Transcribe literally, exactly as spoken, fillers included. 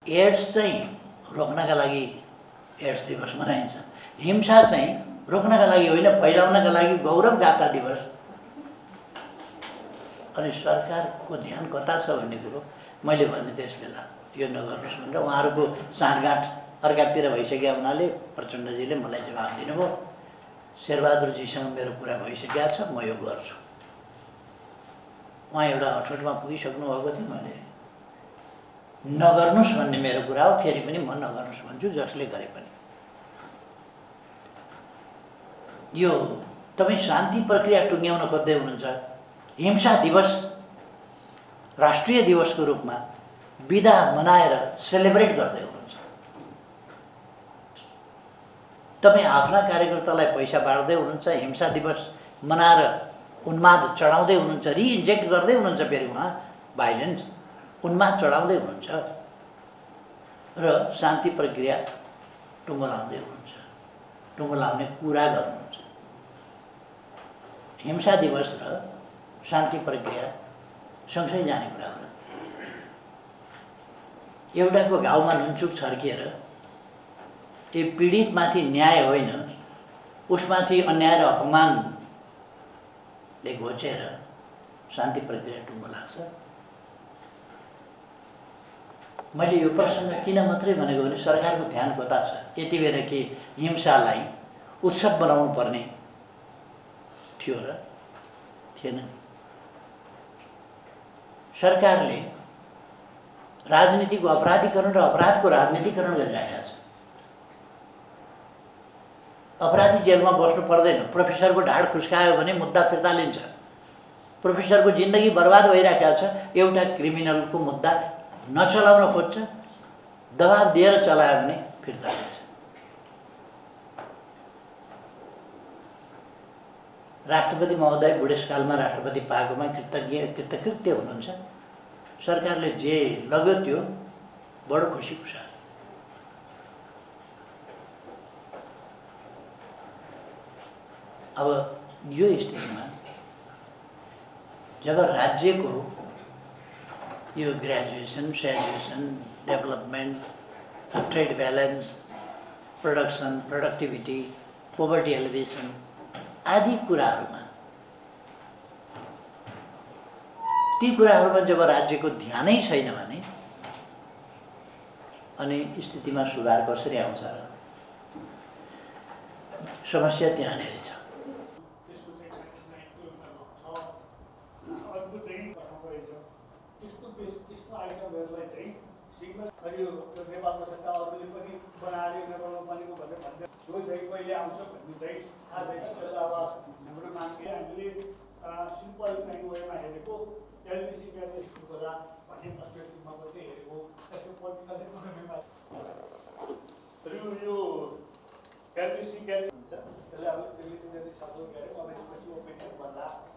AIDS चाहिँ रोक्नका लागि एड्स दिवस मनाइन्छ, हिंसा चाहिँ रोक्नका लागि होइन फैलाउनका लागि गौरव गाथा दिवस। अनि सरकारको ध्यान कता छ भन्ने कुरो मैले भन्ने त्यस बेला यो नगर्नुहोस् भनेर उहाँहरूको साँठगाँठ अर्कातिर भइसक्यो हुनाले प्रचण्डजीले मलाई जवाब दिनुभयो, शेरबहादुरजीसँग मेरो कुरा भइसकेको छ, म यो गर्छु। उहाँ एउटा अठोटमा पुगिसक्नु भएको थियो, मैले नगर्नुहोस् भन्ने मेरो कुरा हो, फेरि पनि म नगर्नुहोस् भन्छु जसले गरे पनि। यो तपाईँ शान्ति प्रक्रिया टुङ्ग्याउन खोज्दै हुनुहुन्छ, हिंसा दिवस राष्ट्रिय दिवसको रूपमा बिदा मनाएर सेलिब्रेट गर्दै हुनुहुन्छ। तपाईँ आफ्ना कार्यकर्तालाई पैसा बाँड्दै हुनुहुन्छ, हिंसा दिवस मनाएर उन्माद चढाउँदै हुनुहुन्छ, रिइन्जेक्ट गर्दै हुनुहुन्छ, फेरि उहाँ भाइलेन्स उन्माद चढाउँदै हुनुहुन्छ र शान्ति प्रक्रिया टुङ्गो लाउँदै हुनुहुन्छ, टुङ्गो लाउने कुरा गर्नुहुन्छ। हिंसा दिवस र शान्ति प्रक्रिया सँगसँगै जाने कुरा हो। एउटाको घाउमा नुनचुक छर्किएर त्यो पीडितमाथि न्याय होइन उसमाथि अन्याय र अपमानले घोचेर शान्ति प्रक्रिया टुङ्गो लाग्छ। मैले यो प्रसङ्ग किन मात्रै भनेको भने सरकारको ध्यान कता छ, यति बेला कि हिंसालाई उत्सव बनाउनु पर्ने थियो र थिएन। सरकारले राजनीतिको अपराधीकरण र अपराधको राजनीतिकरण गरिरहेका छ। अपराधी जेलमा बस्नु पर्दैन, प्रोफेसरको ढाड खुस्कायो भने मुद्दा फिर्ता लिन्छ। प्रोफेसरको जिन्दगी बर्बाद भइरहेको छ, एउटा क्रिमिनलको मुद्दा नचलाउन खोज्छ, दबाब दिएर चलायो भने फिर्ता लिन्छ। राष्ट्रपति महोदय बुढेसकालमा राष्ट्रपति पाएकोमा कृतज्ञ कृतकृत्य हुनुहुन्छ। सरकारले जे लग्यो त्यो बडो खुसीको साथ। अब यो स्थितिमा जब राज्यको यो ग्रेजुएसन, स्याजुएसन, development, trade balance, production, productivity, poverty alleviation आदि कुराहरूमा ती कुराहरूमा जब राज्यको ध्यानै छैन भने अनि स्थितिमा सुधार कसरी आउँछ र? समस्या त्यहाँनिर छ। सिम्पल चाहिँ वेमा हेरेको एलपिसी ग्यास होला भन्ने पर्सपेक्टिभमा मात्रै हेरेको, त्यसको पोलिटिकल इकोनोमीमा यो यो एलपिसी ग्यास हुन्छ त्यसले अब त्यसले सपोर्ट गरेको अब यसपछि ओपिनियन भन्दा